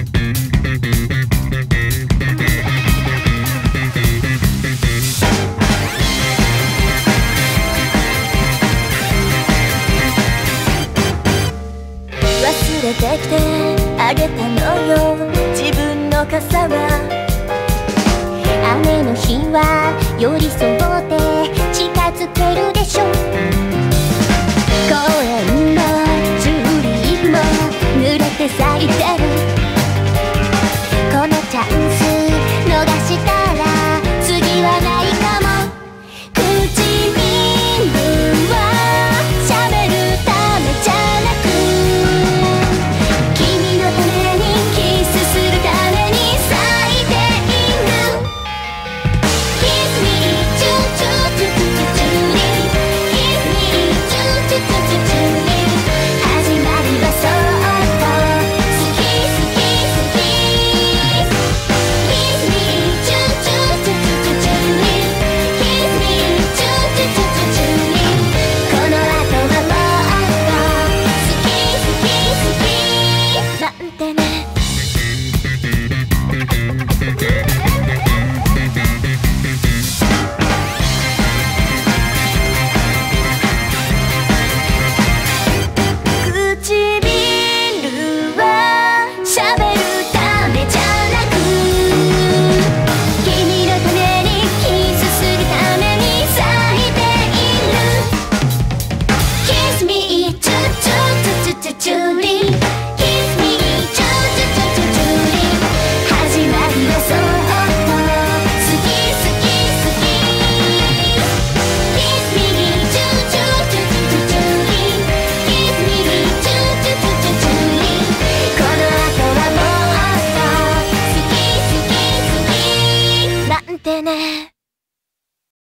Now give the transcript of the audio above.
忘れてきてあげたのよ自分の傘は。雨の日は寄り添って近づけるでしょ。公園のチューリップも濡れて咲いてる。このチャンス逃したら次はないかも。唇は喋るためじゃなく君のためにキスするために咲いている。 Kiss me チュチュチュチュチュチュリ Kiss me チュチュチュチュチュリ始まりはそっと好き好き好き Kiss me チュチュチュチュチュチュリ Kiss me チュチュチュチュチュリこの後はもっと好き好き好きなんてね。唇は喋るためじゃなく君のためにキスするために咲いている。 Kiss me チュチュチュチュチュチュリ Kiss me チュチュチュチュチュリ始まりはそっと好き好き好き Kiss me チュチュチュチュチュチュリ Kiss me チュチュチュチュチュリこの後はもっと好き好き好きなんてね。